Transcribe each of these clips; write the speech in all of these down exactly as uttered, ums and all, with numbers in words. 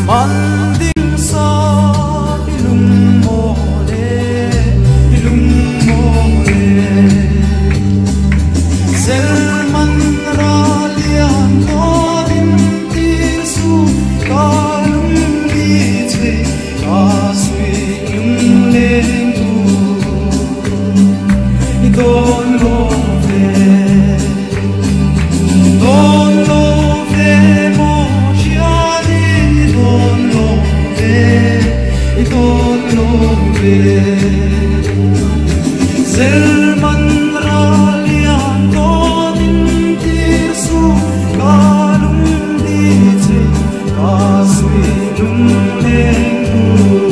man ding sa ilung mo le ilung mo le selman ralian to din tir su kalung li che ka sui lung le tu i don lo ve don lo ve mo Selman ralian to din tir su kalung di che kasui lung leng tu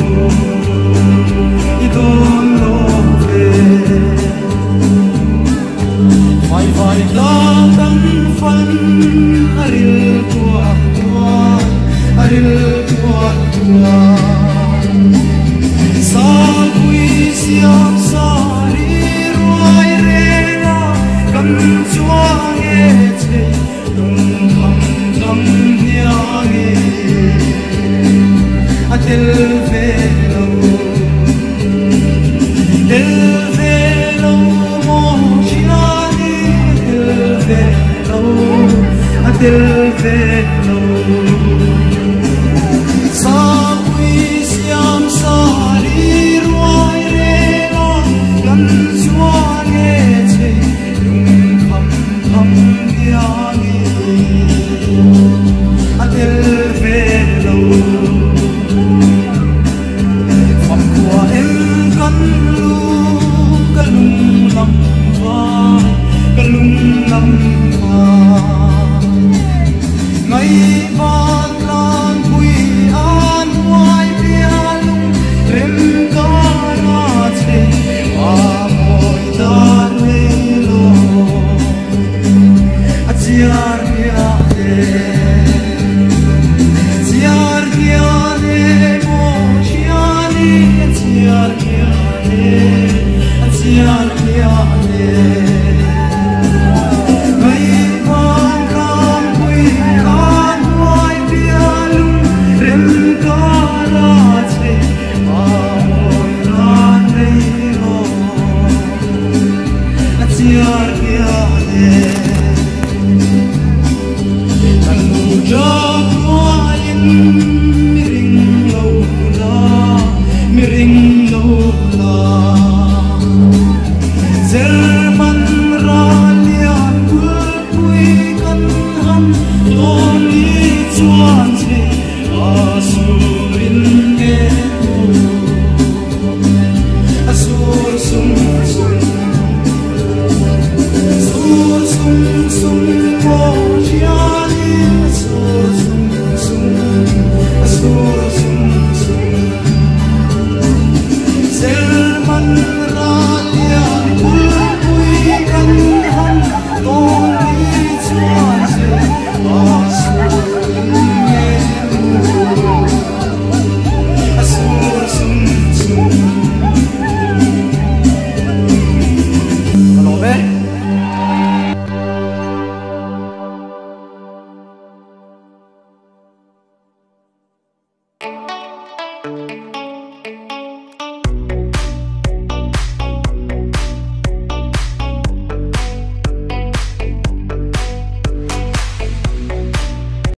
idon lo ve mai vai la tan fan aril tua tua aril tua tua siap sari ruai rela kan chuang e che dung tham tham nyang e atel ve lo del ve lo mo chiani del ve lo atel ve